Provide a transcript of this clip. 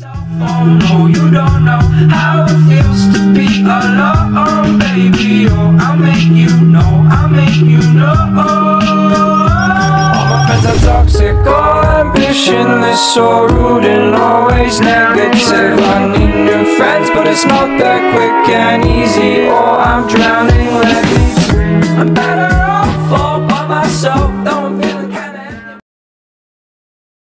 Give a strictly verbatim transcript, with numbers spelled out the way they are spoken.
Oh no, you don't know how it feels to be alone, baby. Oh, I'll make you know, I'll make you know. All my friends are toxic, all ambitionless, so rude and always negative. I need new friends, but it's not that quick and easy. Oh, I'm drowning.